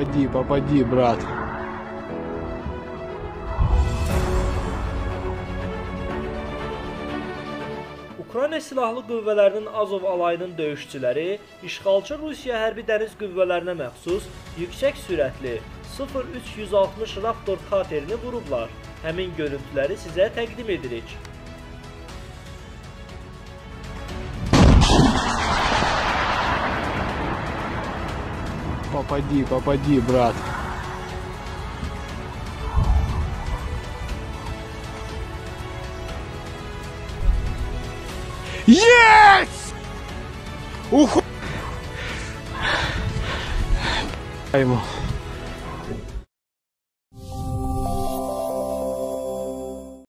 Попади, попади, брат. Ukrayna Silahlı Qüvvələrinin Azov alayının döyüşçüləri işğalçı Rusiya hərbi dəniz qüvvələrinə məxsus yüksək sürətli 0360 Raptor katerini vurublar. Həmin görüntüləri sizə təqdim edirik. Попади, попади, брат. Есть! Уху! Ему.